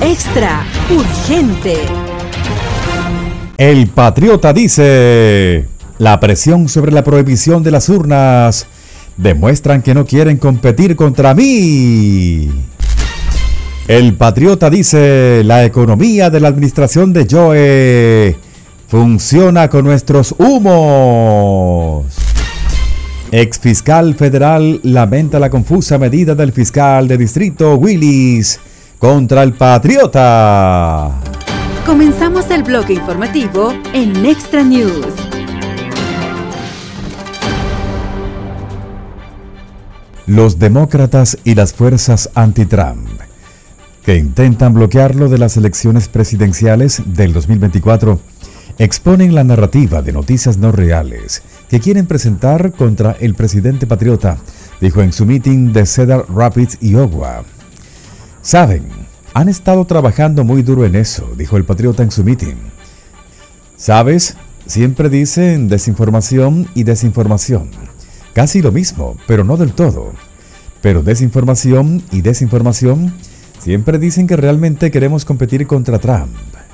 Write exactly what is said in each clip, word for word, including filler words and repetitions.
Extra urgente. El Patriota dice: la presión sobre la prohibición de las urnas demuestran que no quieren competir contra mí. El Patriota dice: la economía de la administración de Joe funciona con nuestros humos. Exfiscal federal lamenta la confusa medida del fiscal de distrito Willis contra el Patriota. Comenzamos el bloque informativo en Extra News. Los demócratas y las fuerzas anti-Trump, que intentan bloquearlo de las elecciones presidenciales del dos mil veinticuatro, exponen la narrativa de noticias no reales que quieren presentar contra el presidente patriota, dijo en su meeting de Cedar Rapids, Iowa. Saben, han estado trabajando muy duro en eso, dijo el patriota en su meeting. Sabes, siempre dicen desinformación y desinformación. Casi lo mismo, pero no del todo. Pero desinformación y desinformación siempre dicen que realmente queremos competir contra Trump.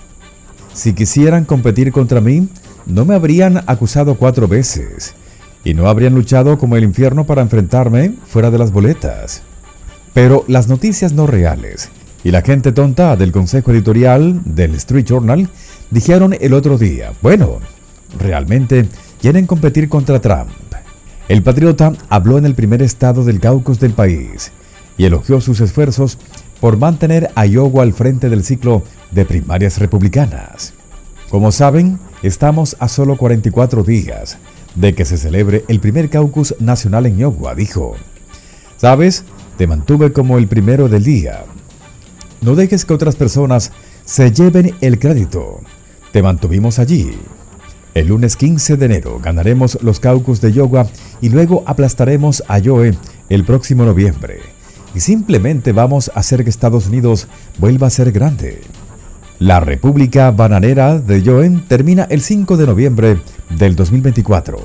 Si quisieran competir contra mí, no me habrían acusado cuatro veces y no habrían luchado como el infierno para enfrentarme fuera de las boletas. Pero las noticias no reales y la gente tonta del consejo editorial del Street Journal dijeron el otro día: bueno, realmente quieren competir contra Trump. El patriota habló en el primer estado del caucus del país y elogió sus esfuerzos por mantener a Iowa al frente del ciclo de primarias republicanas. Como saben, estamos a solo cuarenta y cuatro días de que se celebre el primer caucus nacional en Iowa, dijo. ¿Sabes? Te mantuve como el primero del día. No dejes que otras personas se lleven el crédito. Te mantuvimos allí. El lunes quince de enero ganaremos los caucus de Iowa y luego aplastaremos a Joe el próximo noviembre. Y simplemente vamos a hacer que Estados Unidos vuelva a ser grande. La República Bananera de Joe termina el cinco de noviembre del dos mil veinticuatro.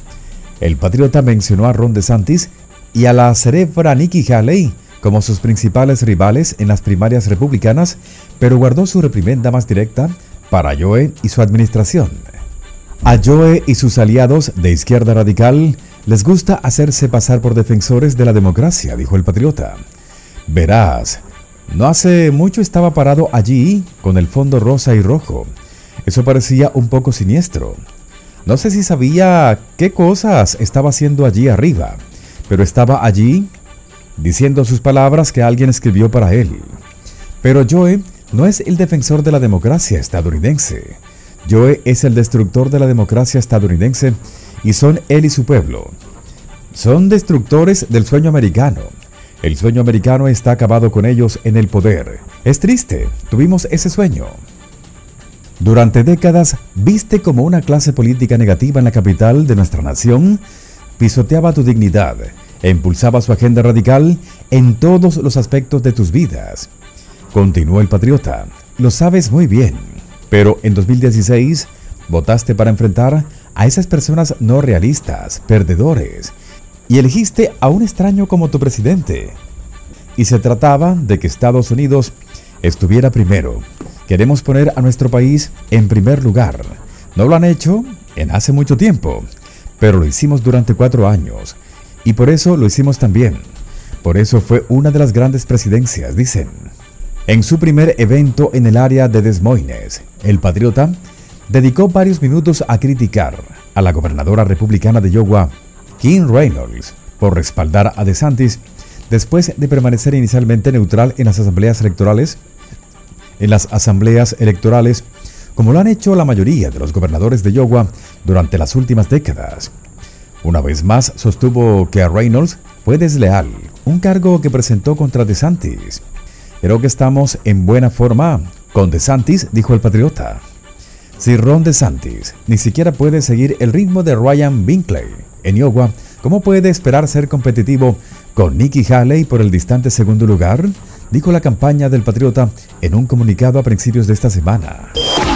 El patriota mencionó a Ron DeSantis y a la cerebra Nikki Haley como sus principales rivales en las primarias republicanas, pero guardó su reprimenda más directa para Joe y su administración. A Joe y sus aliados de izquierda radical les gusta hacerse pasar por defensores de la democracia, dijo el patriota. Verás, no hace mucho estaba parado allí con el fondo rosa y rojo. Eso parecía un poco siniestro. No sé si sabía qué cosas estaba haciendo allí arriba, pero estaba allí diciendo sus palabras que alguien escribió para él. Pero Joe no es el defensor de la democracia estadounidense. Joe es el destructor de la democracia estadounidense y son él y su pueblo. Son destructores del sueño americano. El sueño americano está acabado con ellos en el poder. Es triste, tuvimos ese sueño. Durante décadas, viste como una clase política negativa en la capital de nuestra nación pisoteaba tu dignidad e impulsaba su agenda radical en todos los aspectos de tus vidas. Continuó el patriota, lo sabes muy bien. Pero en dos mil dieciséis votaste para enfrentar a esas personas no realistas, perdedores, y elegiste a un extraño como tu presidente. Y se trataba de que Estados Unidos estuviera primero. Queremos poner a nuestro país en primer lugar. No lo han hecho en hace mucho tiempo, pero lo hicimos durante cuatro años. Y por eso lo hicimos también. Por eso fue una de las grandes presidencias, dicen. En su primer evento en el área de Des Moines, el patriota dedicó varios minutos a criticar a la gobernadora republicana de Iowa, Kim Reynolds, por respaldar a DeSantis después de permanecer inicialmente neutral en las asambleas electorales, en las asambleas electorales, como lo han hecho la mayoría de los gobernadores de Iowa durante las últimas décadas. Una vez más sostuvo que a Reynolds fue desleal, un cargo que presentó contra DeSantis. Creo que estamos en buena forma con DeSantis, dijo el patriota. Si Ron DeSantis ni siquiera puede seguir el ritmo de Ryan Binkley en Iowa, ¿cómo puede esperar ser competitivo con Nikki Haley por el distante segundo lugar?, dijo la campaña del patriota en un comunicado a principios de esta semana.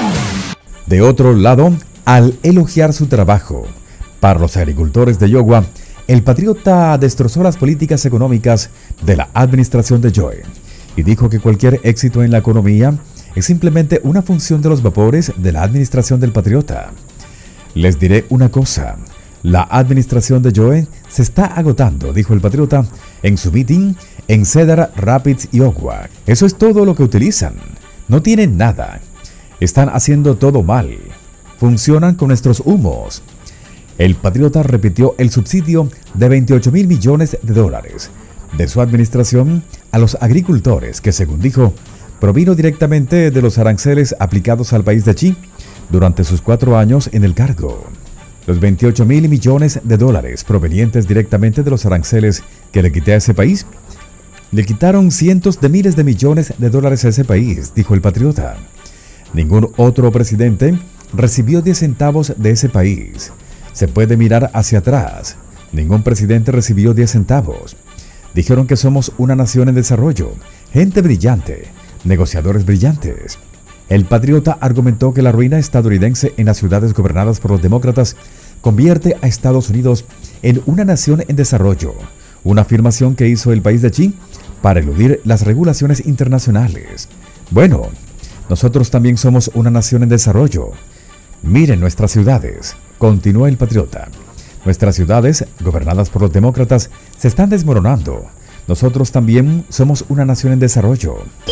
De otro lado, al elogiar su trabajo para los agricultores de Iowa, el patriota destrozó las políticas económicas de la administración de Joe y dijo que cualquier éxito en la economía es simplemente una función de los vapores de la administración del patriota. Les diré una cosa, la administración de Joe se está agotando, dijo el patriota en su meeting en Cedar Rapids, Iowa. Eso es todo lo que utilizan. No tienen nada. Están haciendo todo mal. Funcionan con nuestros humos. El patriota repitió el subsidio de veintiocho mil millones de dólares de su administración a los agricultores, que según dijo, provino directamente de los aranceles aplicados al país de China durante sus cuatro años en el cargo. Los veintiocho mil millones de dólares provenientes directamente de los aranceles que le quité a ese país, le quitaron cientos de miles de millones de dólares a ese país, dijo el patriota. Ningún otro presidente recibió diez centavos de ese país. Se puede mirar hacia atrás. Ningún presidente recibió diez centavos. Dijeron que somos una nación en desarrollo, gente brillante, negociadores brillantes. El patriota argumentó que la ruina estadounidense en las ciudades gobernadas por los demócratas convierte a Estados Unidos en una nación en desarrollo, una afirmación que hizo el país de China para eludir las regulaciones internacionales. Bueno, nosotros también somos una nación en desarrollo. Miren nuestras ciudades, continuó el patriota. Nuestras ciudades, gobernadas por los demócratas, se están desmoronando. Nosotros también somos una nación en desarrollo.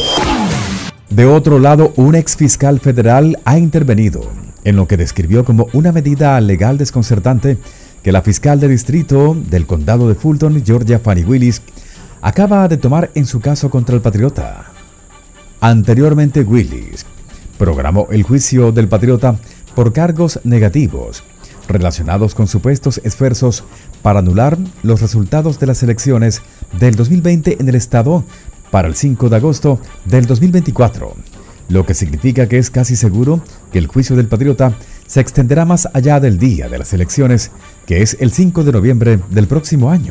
De otro lado, un ex fiscal federal ha intervenido en lo que describió como una medida legal desconcertante que la fiscal de distrito del condado de Fulton, Georgia, Fani Willis, acaba de tomar en su caso contra el patriota. Anteriormente, Willis programó el juicio del patriota por cargos negativos relacionados con supuestos esfuerzos para anular los resultados de las elecciones del dos mil veinte en el estado para el cinco de agosto del dos mil veinticuatro, lo que significa que es casi seguro que el juicio del patriota se extenderá más allá del día de las elecciones, que es el cinco de noviembre del próximo año.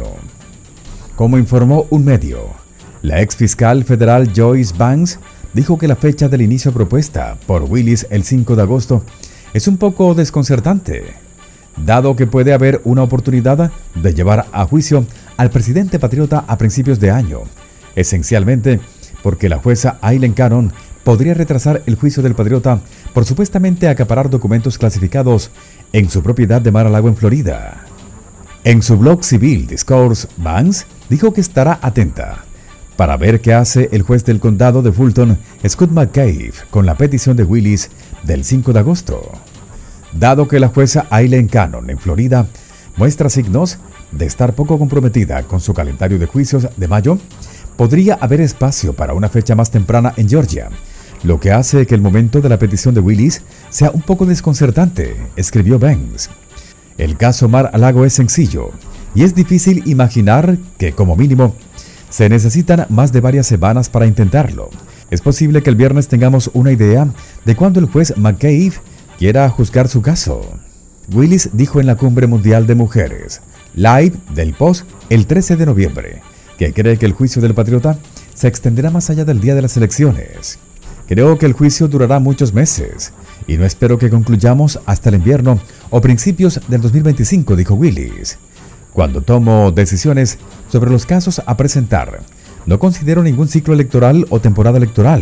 Como informó un medio, la ex fiscal federal Joyce Banks dijo que la fecha del inicio propuesta por Willis el cinco de agosto es un poco desconcertante, dado que puede haber una oportunidad de llevar a juicio al presidente patriota a principios de año, esencialmente porque la jueza Aileen Cannon podría retrasar el juicio del patriota por supuestamente acaparar documentos clasificados en su propiedad de Mar-a-Lago en Florida. En su blog Civil Discourse, Banks dijo que estará atenta para ver qué hace el juez del condado de Fulton, Scott McCabe, con la petición de Willis del cinco de agosto. Dado que la jueza Aileen Cannon en Florida muestra signos de estar poco comprometida con su calendario de juicios de mayo, podría haber espacio para una fecha más temprana en Georgia, lo que hace que el momento de la petición de Willis sea un poco desconcertante, escribió Banks. El caso Mar-a-Lago es sencillo y es difícil imaginar que, como mínimo, se necesitan más de varias semanas para intentarlo. Es posible que el viernes tengamos una idea de cuándo el juez McCabe quiera juzgar su caso. Willis dijo en la Cumbre Mundial de Mujeres, Live del Post, el trece de noviembre, que cree que el juicio del patriota se extenderá más allá del día de las elecciones. Creo que el juicio durará muchos meses y no espero que concluyamos hasta el invierno o principios del dos mil veinticinco, dijo Willis. Cuando tomo decisiones sobre los casos a presentar, no considero ningún ciclo electoral o temporada electoral.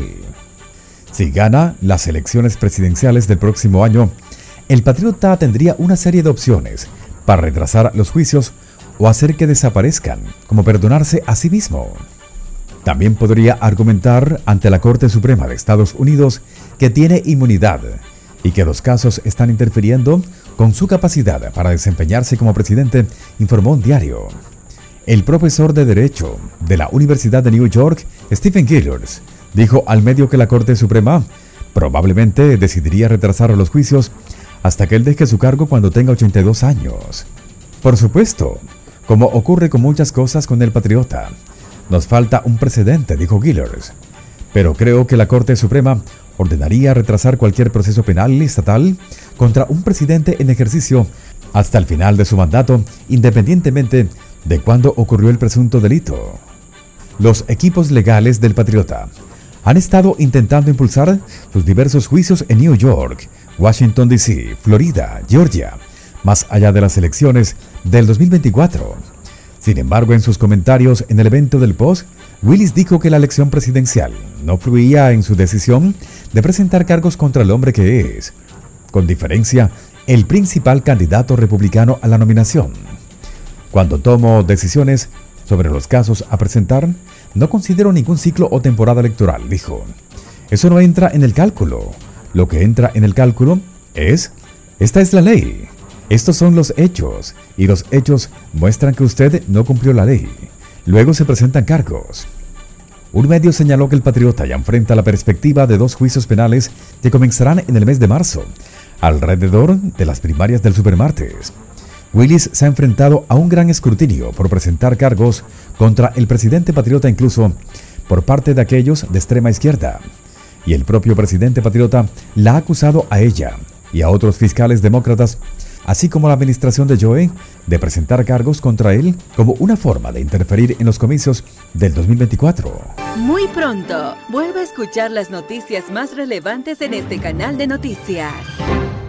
Si gana las elecciones presidenciales del próximo año, el patriota tendría una serie de opciones para retrasar los juicios o hacer que desaparezcan, como perdonarse a sí mismo. También podría argumentar ante la Corte Suprema de Estados Unidos que tiene inmunidad y que los casos están interfiriendo con su capacidad para desempeñarse como presidente, informó un diario. El profesor de Derecho de la Universidad de New York, Stephen Gillers, dijo al medio que la Corte Suprema probablemente decidiría retrasar los juicios hasta que él deje su cargo cuando tenga ochenta y dos años. Por supuesto, como ocurre con muchas cosas con el patriota, nos falta un precedente, dijo Gillers, pero creo que la Corte Suprema ordenaría retrasar cualquier proceso penal estatal contra un presidente en ejercicio hasta el final de su mandato, independientemente de cuándo ocurrió el presunto delito. Los equipos legales del patriota han estado intentando impulsar sus diversos juicios en New York, Washington D C, Florida, Georgia, más allá de las elecciones del dos mil veinticuatro. Sin embargo, en sus comentarios en el evento del Post, Willis dijo que la elección presidencial no fluía en su decisión de presentar cargos contra el hombre que es, con diferencia, el principal candidato republicano a la nominación. Cuando tomo decisiones sobre los casos a presentar, no considero ningún ciclo o temporada electoral, dijo. Eso no entra en el cálculo. Lo que entra en el cálculo es, esta es la ley, estos son los hechos, y los hechos muestran que usted no cumplió la ley. Luego se presentan cargos. Un medio señaló que el patriota ya enfrenta la perspectiva de dos juicios penales que comenzarán en el mes de marzo, alrededor de las primarias del supermartes. Willis se ha enfrentado a un gran escrutinio por presentar cargos contra el presidente patriota, incluso por parte de aquellos de extrema izquierda. Y el propio presidente patriota la ha acusado a ella y a otros fiscales demócratas, así como la administración de Joe, de presentar cargos contra él como una forma de interferir en los comicios del dos mil veinticuatro. Muy pronto, vuelve a escuchar las noticias más relevantes en este canal de noticias.